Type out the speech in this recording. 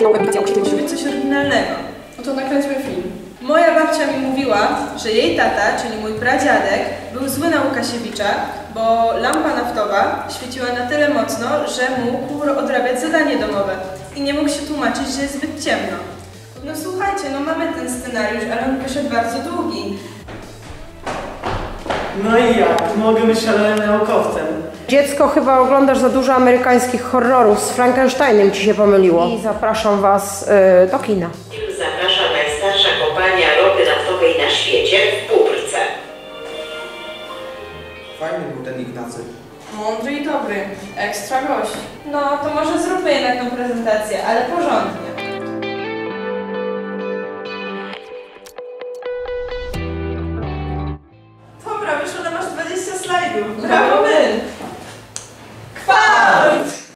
Musi być coś oryginalnego. No to nakręćmy film. Moja babcia mi mówiła, że jej tata, czyli mój pradziadek, był zły na Łukasiewicza, bo lampa naftowa świeciła na tyle mocno, że mógł odrabiać zadanie domowe i nie mógł się tłumaczyć, że jest zbyt ciemno. No słuchajcie, no mamy ten scenariusz, ale on wyszedł bardzo długi. No i jak? Mogę być szalonym naukowcem. Dziecko, chyba oglądasz za dużo amerykańskich horrorów. Z Frankensteinem ci się pomyliło. I zapraszam was do kina. Zaprasza najstarsza kompania ropy naftowej na świecie w Bóbrce. Fajny był ten Ignacy. Mądry i dobry. Ekstra gość. No to może zróbmy jednak tą prezentację, ale porządnie.